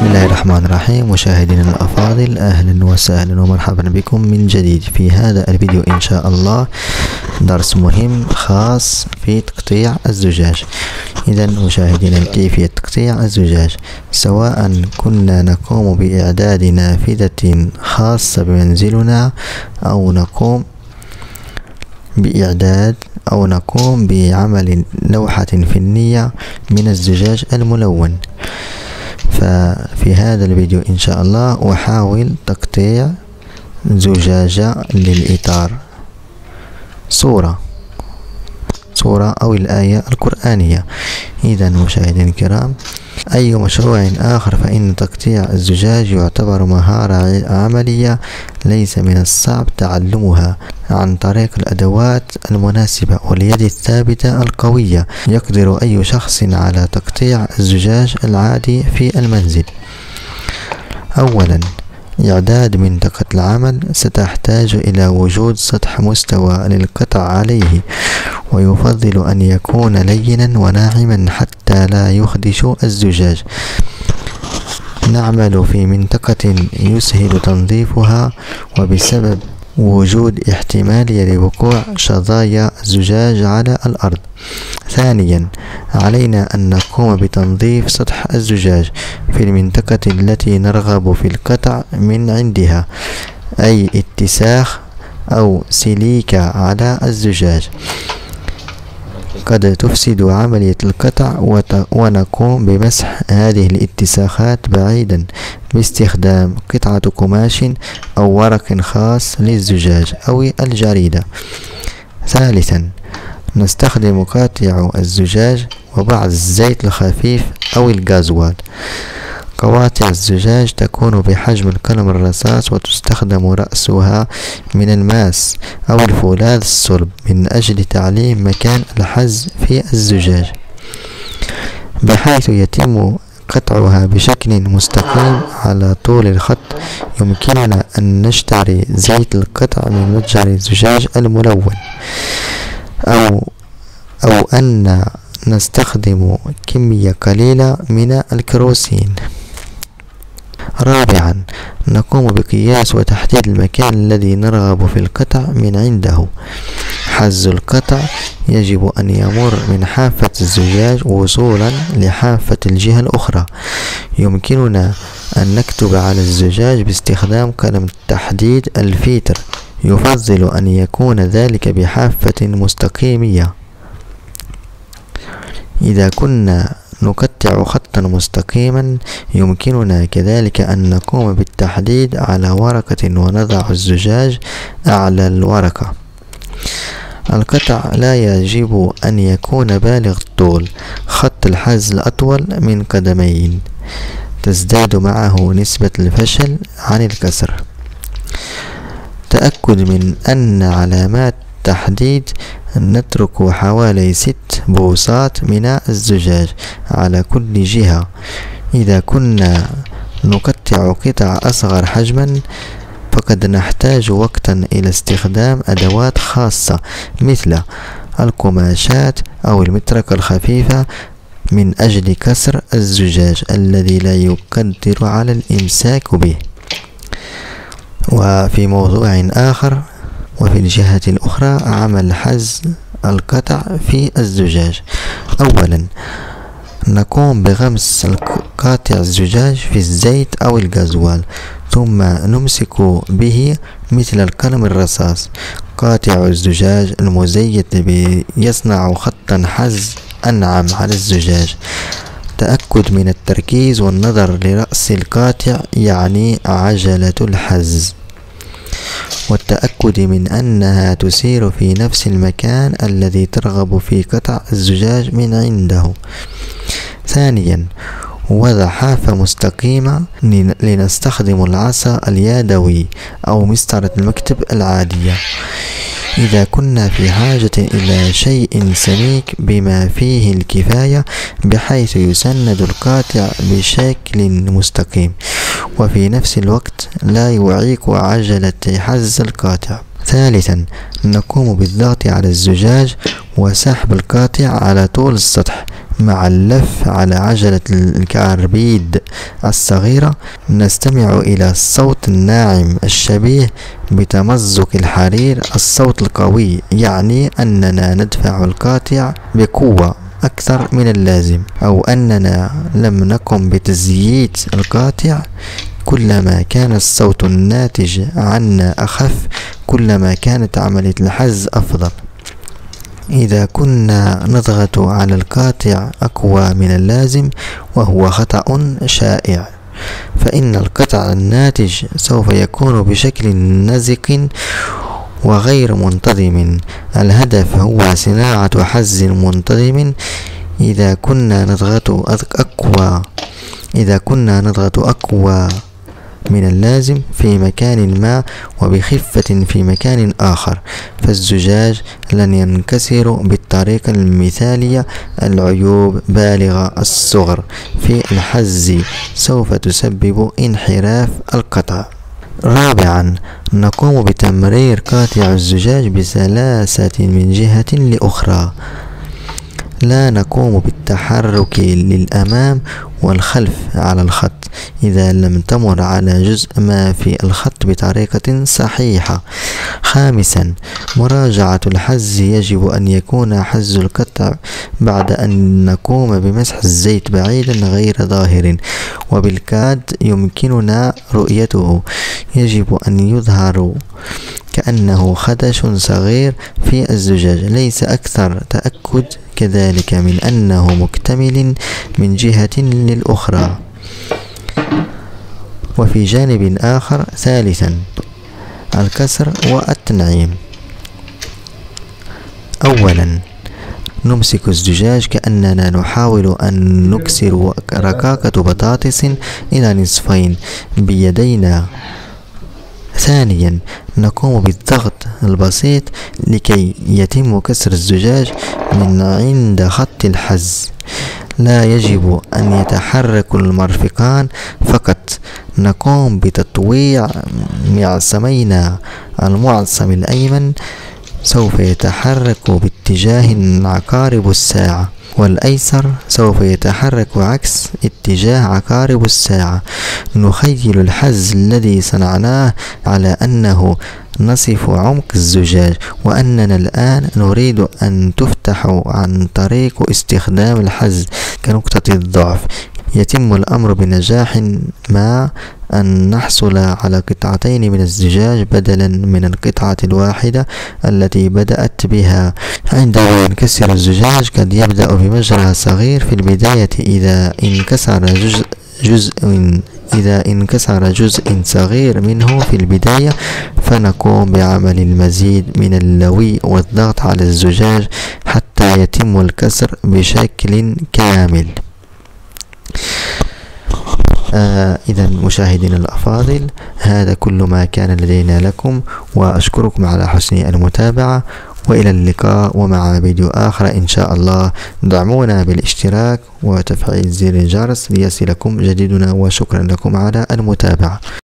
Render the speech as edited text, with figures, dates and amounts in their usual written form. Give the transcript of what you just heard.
بسم الله الرحمن الرحيم. مشاهدينا الأفاضل، أهلا وسهلا ومرحبا بكم من جديد في هذا الفيديو إن شاء الله. درس مهم خاص في تقطيع الزجاج. إذا مشاهدينا، كيفية تقطيع الزجاج، سواء كنا نقوم بإعداد نافذة خاصة بمنزلنا أو نقوم بعمل لوحة فنية من الزجاج الملون. ففي هذا الفيديو إن شاء الله أحاول تقطيع زجاجة للإطار، صورة أو الآية القرآنية. إذا مشاهدينا الكرام، أي مشروع آخر فإن تقطيع الزجاج يعتبر مهارة عملية ليس من الصعب تعلمها عن طريق الأدوات المناسبة واليد الثابتة القوية. يقدر أي شخص على تقطيع الزجاج العادي في المنزل. أولا، إعداد منطقة العمل. ستحتاج إلى وجود سطح مستوى للقطع عليه، ويفضل أن يكون لينا وناعما حتى لا يخدش الزجاج. نعمل في منطقة يسهل تنظيفها، وبسبب وجود احتمالية لوقوع شظايا الزجاج على الأرض. ثانيا، علينا أن نقوم بتنظيف سطح الزجاج في المنطقة التي نرغب في القطع من عندها، أي اتساخ أو سيليكا على الزجاج قد تفسد عملية القطع، ونقوم بمسح هذه الاتساخات بعيدا باستخدام قطعة قماش أو ورق خاص للزجاج أو الجريدة. ثالثا، نستخدم قاطع الزجاج وبعض الزيت الخفيف أو الغازوال. قواطع الزجاج تكون بحجم القلم الرصاص، وتستخدم رأسها من الماس أو الفولاذ الصلب من أجل تعليم مكان الحز في الزجاج، بحيث يتم قطعها بشكل مستقيم على طول الخط. يمكننا أن نشتري زيت القطع من متجر الزجاج الملون، أو أن نستخدم كمية قليلة من الكيروسين. رابعا، نقوم بقياس وتحديد المكان الذي نرغب في القطع من عنده. حز القطع يجب أن يمر من حافة الزجاج وصولا لحافة الجهة الأخرى. يمكننا أن نكتب على الزجاج باستخدام قلم التحديد الفيتر. يفضل أن يكون ذلك بحافة مستقيمية. إذا كنا نقطع خطا مستقيما، يمكننا كذلك أن نقوم بالتحديد على ورقة ونضع الزجاج أعلى الورقة. القطع لا يجب أن يكون بالغ الطول. خط الحز الأطول من قدمين تزداد معه نسبة الفشل عن الكسر. تأكد من أن علامات التحديد نترك حوالي 6 بوصات من الزجاج على كل جهة. إذا كنا نقطع قطع أصغر حجما، فقد نحتاج وقتا إلى استخدام أدوات خاصة مثل القماشات أو المطرقة الخفيفة من أجل كسر الزجاج الذي لا يقدر على الإمساك به. وفي موضوع آخر، وفي الجهة الأخرى، عمل حز القطع في الزجاج. أولا، نقوم بغمس قاطع الزجاج في الزيت أو الغازوال، ثم نمسك به مثل القلم الرصاص. قاطع الزجاج المزيت يصنع خطا حز أنعم على الزجاج. تأكد من التركيز والنظر لرأس القاطع، يعني عجلة الحز، والتأكد من أنها تسير في نفس المكان الذي ترغب في قطع الزجاج من عنده. ثانيا، وضع حافة مستقيمة. لنستخدم العصا اليدوي أو مسطرة المكتب العادية إذا كنا في حاجة إلى شيء سميك بما فيه الكفاية، بحيث يسند القاطع بشكل مستقيم وفي نفس الوقت لا يعيق عجلة حز القاطع. ثالثا، نقوم بالضغط على الزجاج وسحب القاطع على طول السطح مع اللف على عجلة الكاربيد الصغيرة نستمع إلى الصوت الناعم الشبيه بتمزق الحرير. الصوت القوي يعني أننا ندفع القاطع بقوة أكثر من اللازم، أو أننا لم نقم بتزييت القاطع. كلما كان الصوت الناتج عنا أخف كلما كانت عملية الحز أفضل. إذا كنا نضغط على القاطع أقوى من اللازم وهو خطأ شائع، فإن القطع الناتج سوف يكون بشكل نزق وغير منتظم. الهدف هو صناعة حز منتظم. إذا كنا نضغط أقوى من اللازم في مكان ما وبخفة في مكان آخر فالزجاج لن ينكسر بالطريقة المثالية. العيوب بالغة الصغر في الحز سوف تسبب انحراف القطع. رابعا، نقوم بتمرير قاطع الزجاج بسلاسة من جهة لأخرى. لا نقوم بالتحرك للأمام والخلف على الخط إذا لم تمر على جزء ما في الخط بطريقة صحيحة. خامسا، مراجعة الحز. يجب أن يكون حز القطع بعد أن نقوم بمسح الزيت بعيدا غير ظاهر وبالكاد يمكننا رؤيته. يجب أن يظهر كأنه خدش صغير في الزجاج ليس أكثر. تأكد كذلك من أنه مكتمل من جهة للأخرى. وفي جانب آخر. ثالثا، الكسر والتنعيم. أولا، نمسك الزجاج كأننا نحاول أن نكسر ركاكة بطاطس إلى نصفين بيدينا. ثانيا، نقوم بالضغط البسيط لكي يتم كسر الزجاج من عند خط الحز. لا يجب أن يتحرك المرفقان فقط. نقوم بتطويع معصمينا. المعصم الأيمن سوف يتحرك باتجاه عقارب الساعة والأيسر سوف يتحرك عكس اتجاه عقارب الساعة. نخيل الحز الذي صنعناه على أنه نصف عمق الزجاج وأننا الآن نريد أن تفتح عن طريق استخدام الحز كنقطة الضعف. يتم الأمر بنجاح ما أن نحصل على قطعتين من الزجاج بدلا من القطعة الواحدة التي بدأت بها. عندما ينكسر الزجاج قد يبدأ بمجرى صغير في البداية. إذا انكسر جزء صغير منه في البداية فنقوم بعمل المزيد من اللوي والضغط على الزجاج حتى يتم الكسر بشكل كامل. إذا مشاهدينا الأفاضل، هذا كل ما كان لدينا لكم وأشكركم على حسن المتابعة وإلى اللقاء ومع فيديو آخر إن شاء الله. دعمونا بالاشتراك وتفعيل زر الجرس ليصلكم جديدنا وشكرا لكم على المتابعة.